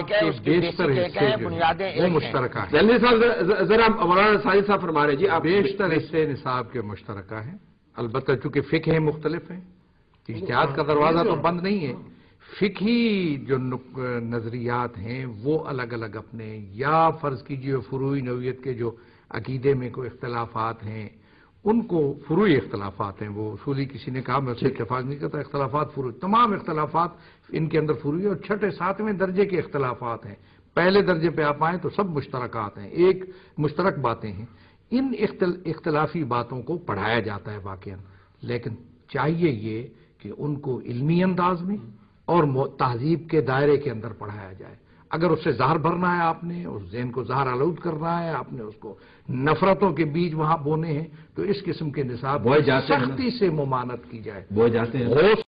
है, उसकी बेसिक एक है, बुनियादें एक हैं। मुश्तरका है। जल्दी साहब जरा मौलाना साजिद साहब फरमा रहे जी, आप बेशतर हिस्से निसाब के मुश्तरका है। अलबत्ता चूंकि फिक्र है मुख्तलिफ है, इज्तिहाद का दरवाजा तो बंद नहीं है। फिक्ही जो नजरियात हैं वो अलग अलग अपने, या फर्ज कीजिए फुरूई नौइयत के जो अकीदे में कोई इख्तलाफात हैं उनको फुरूई इख्तलाफात हैं, वो उसूली किसी ने कहा मैं उससे इत्तेफाक नहीं करता, इख्तलाफात फुरूई, तमाम इख्तलाफात इनके अंदर फुरूई और छठे सातवें दर्जे के इख्तलाफात हैं। पहले दर्जे पे आप आए तो सब मुश्तरकात हैं, एक मुश्तरक बातें हैं। इन इख्तलाफी बातों को पढ़ाया जाता है वाकईन, लेकिन चाहिए ये कि उनको इल्मी अंदाज में और तहजीब के दायरे के अंदर पढ़ाया जाए। अगर उससे जहर भरना है आपने, उस ज़हन को जहर आलूद करना है आपने, उसको नफरतों के बीज वहां बोने हैं, तो इस किस्म के निसाब सख्ती से मुमानत की जाए। बोए जाते हैं